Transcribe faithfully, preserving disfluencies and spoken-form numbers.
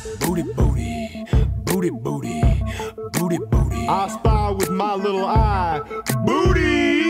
Booty, booty, booty, booty, booty, booty. I spy with my little eye. Booty!